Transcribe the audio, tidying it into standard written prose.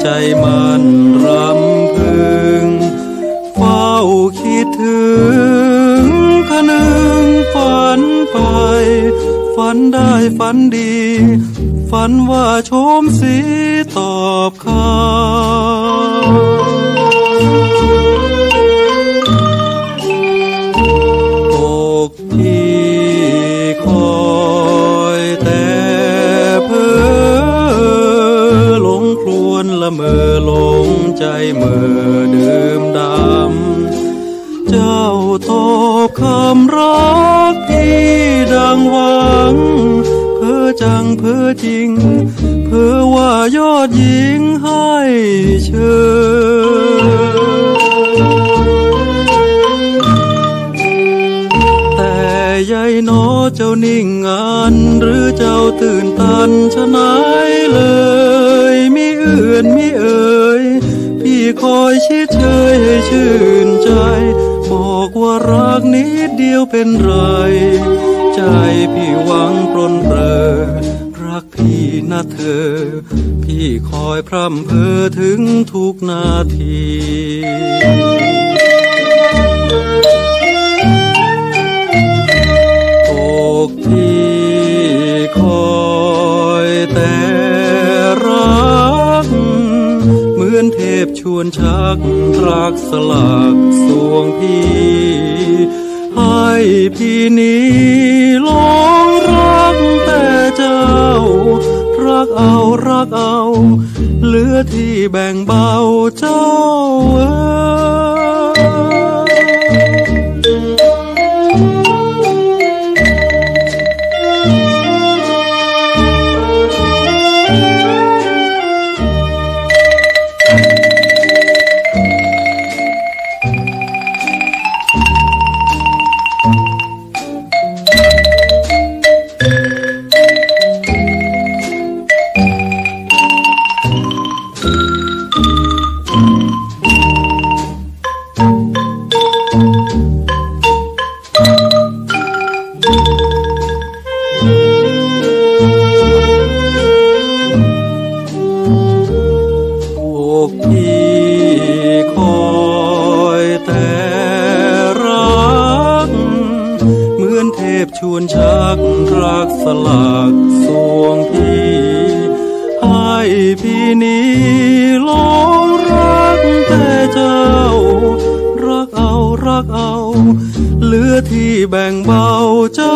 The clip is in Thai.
ใจมันรำพึงเฝ้าคิดถึงคะนึงฝันไปฝันได้ฝันดีฝันว่าโฉมสีตอบข้าอกพี่คอยแต่เพ้อหลงครวนละเมอหลงใจเมื่อดื่มดำเจ้าตอบคำรักที่ดังหวังเพ้อจังเพ้อจริงเพ้อว่ายอดหญิงให้เชิญแต่ใยหนอเจ้านิ่งงันหรือเจ้าตื่นตันฉะไหนเลยมิเอื่อนมิเอ่ยพี่คอยชิดเชยให้ชื่นใจบอกว่ารักนิดเดียวเป็นไรใจพี่หวังปรนเปรอรักพี่นะเธอพี่คอยพร่ำเพ้อถึงทุกนาทีอกพี่คอยแต่รักเหมือนเทพชวนชักรักสลักสวงพี่ให้พี่นี้หลงรักแต่เจ้ารักเอารักเอาเหลือที่แบ่งเบาเจ้าชวนชักรักสลักสวงพี่ให้พี่นี้หลงรักแต่เจ้ารักเอารักเอาเหลือที่แบ่งเบาเจ้า